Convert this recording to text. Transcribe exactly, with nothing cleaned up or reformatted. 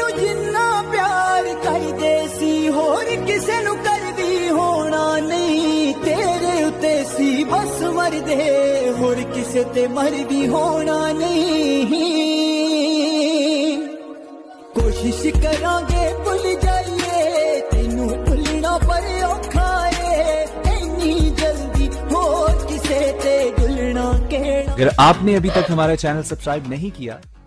ਤੈਨੂੰ ਜਿੰਨਾ ਪਿਆਰ ਕਰਦੇ ਸੀ ਹੋਰ ਕਿਸੇ ਨੂੰ ਕਰ ਵੀ ਹੋਣਾ ਨਹੀਂ, ਤੇਰੇ ਉੱਤੇ ਸੀ ਬਸ ਮਰਦੇ ਹੋਰ ਕਿਸੇ ਤੇ ਮਰ ਵੀ ਹੋਣਾ ਨਹੀਂ। ਕੋਸ਼ਿਸ਼ ਕਰਾਂਗੇ ਭੁੱਲ ਜਾਈਏ ਤੈਨੂੰ ਭੁੱਲਣਾ ਪਰ ਔਖਾ ਏ, ਇੰਨੀ जल्दी हो किसे ते गुलना के। अगर आपने अभी तक हमारा चैनल सब्सक्राइब नहीं किया